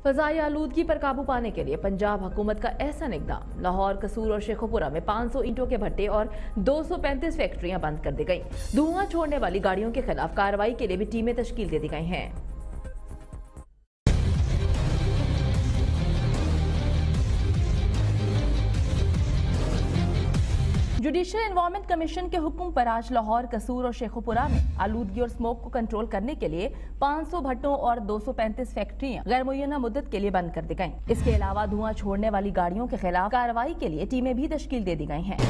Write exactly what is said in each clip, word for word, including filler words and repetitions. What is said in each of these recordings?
فضائی آلودگی پر قابو پانے کے لیے پنجاب حکومت کا احسن اقدام۔ لاہور، قصور اور شیخوپورہ میں پانچ سو اینٹوں کے بھٹے اور دو سو پینتیس فیکٹریاں بند کر دی گئیں۔ دھواں چھوڑنے والی گاڑیوں کے خلاف کارروائی کے لیے بھی ٹیمیں تشکیل دے دی گئی ہیں۔ جوڈیشل انوائرمنٹ کمیشن کے حکم پر آج لاہور، قصور اور شیخوپورہ میں آلودگی اور اسموک کو کنٹرول کرنے کے لیے پانچ سو بھٹوں اور دو سو پینتیس فیکٹریاں غیر معینہ مدت کے لیے بند کر دی گئیں۔ اس کے علاوہ دھواں چھوڑنے والی گاڑیوں کے خلاف کارروائی کے لیے ٹیمیں بھی تشکیل دے دی گئی ہیں۔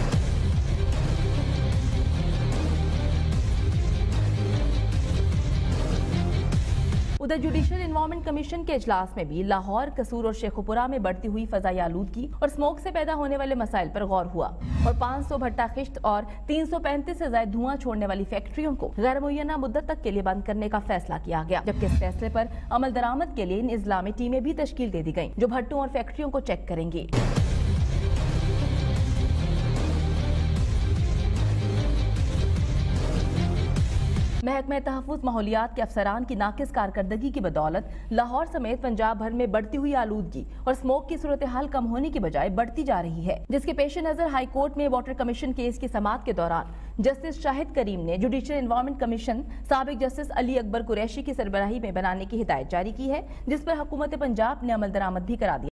ادھر جوڈیشل انوائرمنٹ کمیشن کے اجلاس میں بھی لاہور، قصور اور شیخوپورہ میں بڑھتی ہوئی فضائی آلودگی اور اسموک سے پیدا ہونے والے مسائل پر غور ہوا اور پانچ سو بھٹا خشت اور تین سو پینتیس سے زائد دھواں چھوڑنے والی فیکٹریوں کو غیر معینہ مدت تک کے لیے بند کرنے کا فیصلہ کیا گیا، جبکہ اس فیصلے پر عمل درآمد کے لیے ان اضلاع میں ٹیمیں بھی تشکیل دے دی گئیں جو بھٹوں اور فیکٹریوں کو چیک کریں گی۔ محکمہ تحفظ ماحولیات کے افسران کی ناقص کارکردگی کی بدولت لاہور سمیت پنجاب بھر میں بڑھتی ہوئی آلودگی اور اسموک کی صورتحال کم ہونے کی بجائے بڑھتی جا رہی ہے، جس کے پیش نظر ہائی کورٹ میں واٹر کمیشن کیس کی سماعت کے دوران جسٹس شاہد کریم نے جوڈیشل انوائرمنٹ کمیشن سابق جسٹس علی اکبر قریشی کی سربراہی میں بنانے کی ہدایت جاری کی ہے، جس پر حکومت پنجاب نے عمل درآمد بھی کرا دیا۔